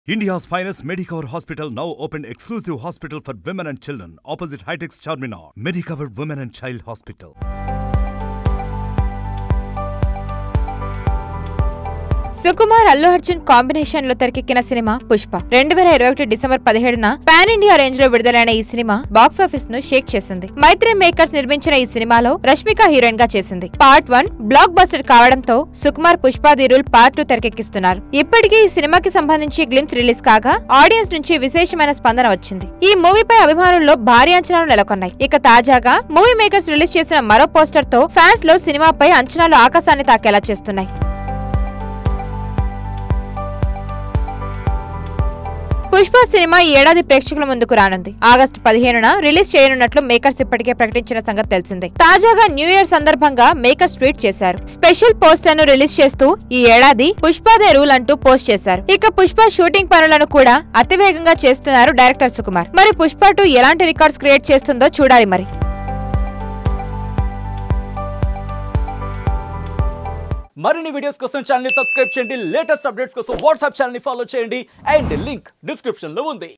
India's finest Medicover hospital now opened exclusive hospital for women and children opposite High-Tech's Charminar. Medicover Women and Child Hospital. Sukumar Allu Arjun combination లో తెరకెక్కిన సినిమా Pushpa 2021 December 17న pan India range లో విడుదలైన ఈ cinema box office ను షేక్ చేసింది. మైత్రి makers నిర్మించిన ఈ సినిమాలో రష్మిక హీరోయిన్ గా చేసింది. పార్ట్ 1 బ్లాక్ బస్టర్ కావడంతో Sukumar Pushpa the rule part 2 తెరకెక్కిస్తున్నారు. ఇప్పటికే ఈ సినిమాకి సంబంధించి గ్లింప్స్ రిలీజ్ కాగా ఆడియన్స్ నుంచి విశేషమైన స్పందన వచ్చింది. ఈ మూవీపై అభిమానుల్లో భారీ అంచనాలు నెలకొన్నాయి. ఇక తాజాగా మూవీ మేకర్స్ రిలీజ్ చేసిన మరో పోస్టర్ తో ఫ్యాన్స్ లో సినిమాపై అంచనాలు ఆకాశాన్ని తాకేలా చేస్తున్నాయి. పుష్ప సినిమా ఈ ఏడాది ప్రేక్షకుల ముందుకు రానుంది. ఆగస్టు 15న రిలీజ్ చేయనున్నట్లు మేకర్స్ ఇప్పటికే ప్రకటించిన సంగతి తెలిసిందే. తాజాగా న్యూ ఇయర్ సందర్భంగా మేకర్స్ ట్వీట్ చేశారు. స్పెషల్ పోస్టర్ ను రిలీజ్ చేస్తూ ఈ ఏడాది పుష్ప దే రూల్ అంటూ పోస్ట్ చేశారు. ఇక పుష్ప షూటింగ్ పనులను కూడా అతివేగంగా చేస్తున్నారు డైరెక్టర్ సుకుమార్. మరి పుష్ప 2 ఎలాంటి రికార్డ్స్ క్రియేట్ చేస్తుందో చూడాలి మరి. మరిన్ని వీడియోస్ కోసం ఛానల్ ని సబ్స్క్రైబ్ చేయండి. లేటెస్ట్ అప్డేట్స్ కోసం వాట్సాప్ ఛానల్ ని ఫాలో చేయండి. అండ్ లింక్ డిస్క్రిప్షన్ లో ఉంది.